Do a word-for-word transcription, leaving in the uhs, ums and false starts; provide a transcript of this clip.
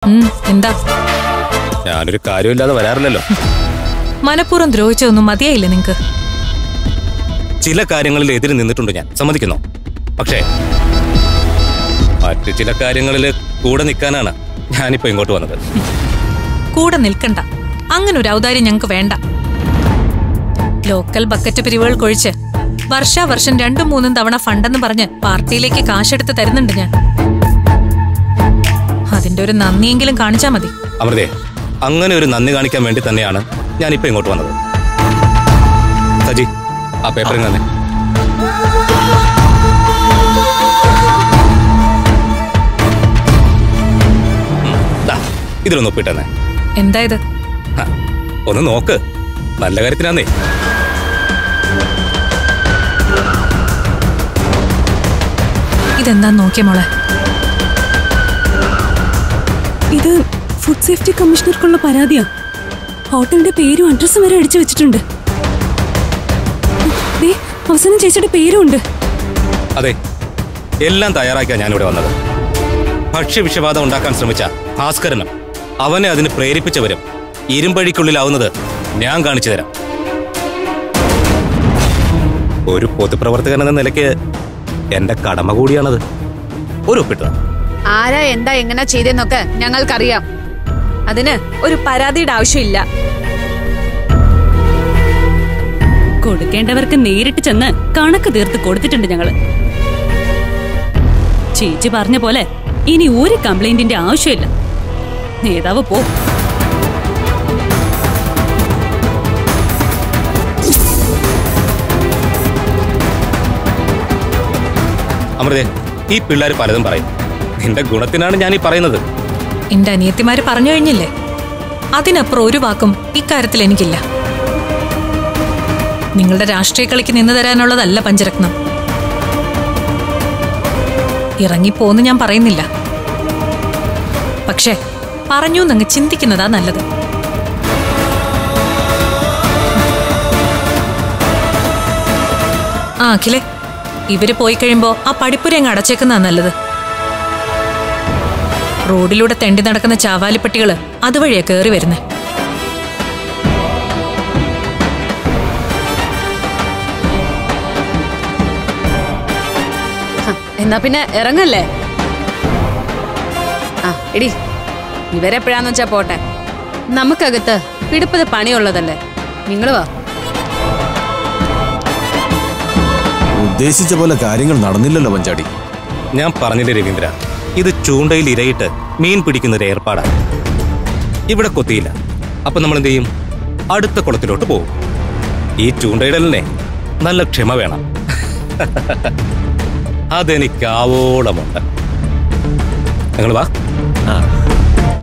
എന്താ? ഞാനൊരു കാര്യമില്ലാതെ വരാറില്ലല്ലോ. മനഃപൂർവ്വം ദ്രോഹിച്ചതൊന്നും മതിയായില്ല നിങ്ങക്ക്? ചില കാര്യങ്ങളിൽ എതിര് നിന്നിട്ടുണ്ട് ഞാൻ, സമ്മതിക്കുന്നു. പക്ഷേ മറ്റു ചില കാര്യങ്ങളിൽ കൂടെ നിൽക്കാനാണ് ഞാനിപ്പോ ഇങ്ങോട്ട് വന്നത്. കൂടെ നിൽക്കണ്ട, അങ്ങനെ ഒരു ഔദാര്യം ഞങ്ങൾക്ക് വേണ്ട. ലോക്കൽ ബക്കറ്റ് പിരിവുകൾ കൊഴിച്ച് വർഷാവർഷം രണ്ടും മൂന്നും തവണ ഫണ്ടെന്ന് പറഞ്ഞ് പാർട്ടിയിലേക്ക് കാശെടുത്ത് തരുന്നുണ്ട് ഞാൻ. അതിന്റെ ഒരു നന്ദിയെങ്കിലും കാണിച്ചാ മതി. അമൃതേ, അങ്ങനെ ഒരു നന്ദി കാണിക്കാൻ വേണ്ടി തന്നെയാണ് ഞാനിപ്പോ ഇങ്ങോട്ട് വന്നത്. സജി, ആ പേപ്പറിൽ തന്നെ. ഇതിലൊന്ന് ഒപ്പിട്ടെന്നെ. എന്താ ഇത്? ഒന്ന് നോക്ക്, നല്ല കാര്യത്തിനാന്നേ. ഇതെന്താ നോക്കിയ മോളെ? ഇത് ഫുഡ് സേഫ്റ്റി കമ്മീഷണർക്കുള്ള പരാതിയാ. ഹോട്ടലിന്റെ പേരും അഡ്രസ്സും വരെ അടിച്ചു വെച്ചിട്ടുണ്ട്. അവസാനം ചേച്ചിയുടെ പേരും ഉണ്ട്. അതെ, എല്ലാം തയ്യാറാക്കിയാ ഞാനിവിടെ വന്നത്. ഭക്ഷ്യവിഷവാദം ഉണ്ടാക്കാൻ ശ്രമിച്ച ഭാസ്കരനും അവനെ അതിന് പ്രേരിപ്പിച്ചവരും ഇരുമ്പഴിക്കുള്ളിലാവുന്നത് ഞാൻ കാണിച്ചു തരാം. ഒരു പൊതുപ്രവർത്തകൻ എന്ന നിലയ്ക്ക് എന്റെ കടമ കൂടിയാണത്. ഒരു ഒപ്പിട്ട ആരാ എന്താ എങ്ങനെ ചെയ്തെന്നൊക്കെ ഞങ്ങൾക്കറിയാം. അതിന് ഒരു പരാതിയുടെ ആവശ്യമില്ല. കൊടുക്കേണ്ടവർക്ക് നേരിട്ട് ചെന്ന് കണക്ക് തീർത്ത് കൊടുത്തിട്ടുണ്ട് ഞങ്ങള്. ചേച്ചി പറഞ്ഞ പോലെ ഇനി ഒരു കംപ്ലൈന്റിന്റെ ആവശ്യമില്ല. നേതാവ് പോ. അമൃതേ, ഈ പിള്ളേർ പലതും പറയും. നിന്റെ ഗുണത്തിനാണ് ഞാൻ ഈ പറയുന്നത്. എന്റെ അനിയത്തിമാര് പറഞ്ഞു കഴിഞ്ഞില്ലേ, അതിനപ്പുറം ഒരു വാക്കും ഇക്കാര്യത്തിൽ എനിക്കില്ല. നിങ്ങളുടെ രാഷ്ട്രീയ കളിക്ക് നിന്നു തരാനുള്ളതല്ല പഞ്ചരത്നം. ഇറങ്ങിപ്പോന്ന് ഞാൻ പറയുന്നില്ല, പക്ഷേ പറഞ്ഞു എന്നങ്ങ് ചിന്തിക്കുന്നതാ നല്ലത്. ആ അഖിലേ, ഇവര് പോയി കഴിയുമ്പോ ആ പടിപ്പുര അങ്ങ് അടച്ചേക്കുന്നതാ നല്ലത്. റോഡിലൂടെ തെണ്ടി നടക്കുന്ന ചാവാലിപ്പട്ടികള് അതുവഴിയാ കേറി വരുന്നേ. എന്നാ പിന്നെ ഇറങ്ങല്ലേ? ആ എടി, ഇവരെപ്പോഴാന്ന് വെച്ചാ പോട്ടെ. നമുക്കകത്ത് പിടിപ്പത് പണിയുള്ളതല്ലേ. നിങ്ങള് വാ. ഉദ്ദേശിച്ച പോലെ കാര്യങ്ങൾ നടന്നില്ലല്ലോ പഞ്ചാടി. ഞാൻ പറഞ്ഞില്ലേ രവീന്ദ്ര, ഇത് ചൂണ്ടയിൽ ഇരയിട്ട് മീൻ പിടിക്കുന്നൊരു ഏർപ്പാടാണ്. ഇവിടെ കൊത്തിയില്ല, അപ്പൊ നമ്മൾ എന്ത് ചെയ്യും? അടുത്ത കുളത്തിലോട്ട് പോകും. ഈ ചൂണ്ടയിടലിനെ നല്ല ക്ഷമ വേണം. അതെനിക്ക് ആവോളമുണ്ട്. നിങ്ങൾ വാ.